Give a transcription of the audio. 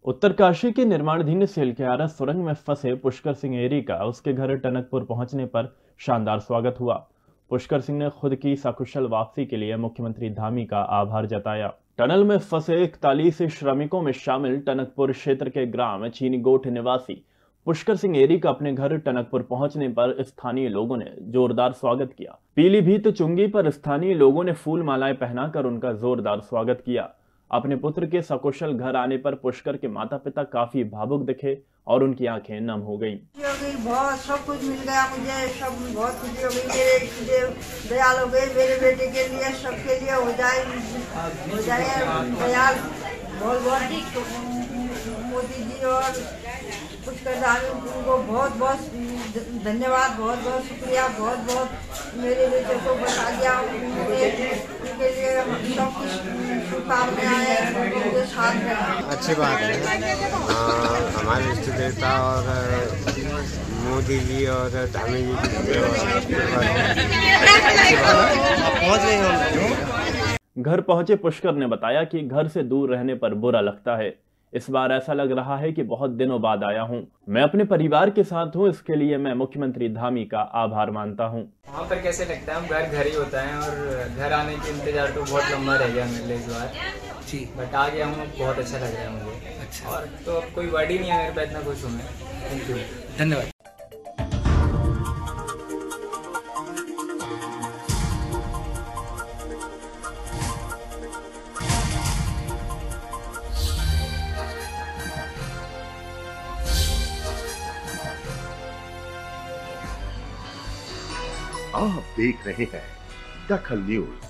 उत्तरकाशी के निर्माणाधीन सेलक्यारा सुरंग में फंसे पुष्कर सिंह एरी का उसके घर टनकपुर पहुंचने पर शानदार स्वागत हुआ। पुष्कर सिंह ने खुद की सकुशल वापसी के लिए मुख्यमंत्री धामी का आभार जताया। टनल में फंसे 41 श्रमिकों में शामिल टनकपुर क्षेत्र के ग्राम चीनीगोठ निवासी पुष्कर सिंह एरी का अपने घर टनकपुर पहुंचने पर स्थानीय लोगों ने जोरदार स्वागत किया। पीलीभीत चुंगी पर स्थानीय लोगों ने फूल मालाएं पहनाकर उनका जोरदार स्वागत किया। अपने पुत्र के सकुशल घर आने पर पुष्कर के माता पिता काफी भावुक दिखे और उनकी आंखें नम हो गईं। बहुत सब कुछ मिल गया मुझे, सब बहुत खुशी हो गई। मेरे दयाल हो गए, मेरे बेटे के लिए सबके लिए हो जाए दयाल। बहुत बहुत मोदी जी और पुष्कर धामी को बहुत बहुत धन्यवाद, बहुत बहुत शुक्रिया। बहुत बहुत मेरे बेटे को बता दिया, उनके लिए सब कुछ शुभकामनाएं उनके साथ हैं। अच्छी बात है। हमारे इष्ट देवता और मोदी जी और धामी जी घर पहुंचे पुष्कर ने बताया कि घर से दूर रहने पर बुरा लगता है। इस बार ऐसा लग रहा है कि बहुत दिनों बाद आया हूं। मैं अपने परिवार के साथ हूं, इसके लिए मैं मुख्यमंत्री धामी का आभार मानता हूं। वहाँ पर कैसे लगता है, हम घर ही होता है और घर आने के इंतजार तो बहुत लंबा रह गया मेरे लिए इस बार जी, बट आ गया हूँ, बहुत अच्छा लग रहा है मुझे। अच्छा, और तो अब कोई वर्ड ही नहीं है मेरे पास, इतना खुश हूँ मैं। थैंक यू, धन्यवाद। आप देख रहे हैं दखल न्यूज।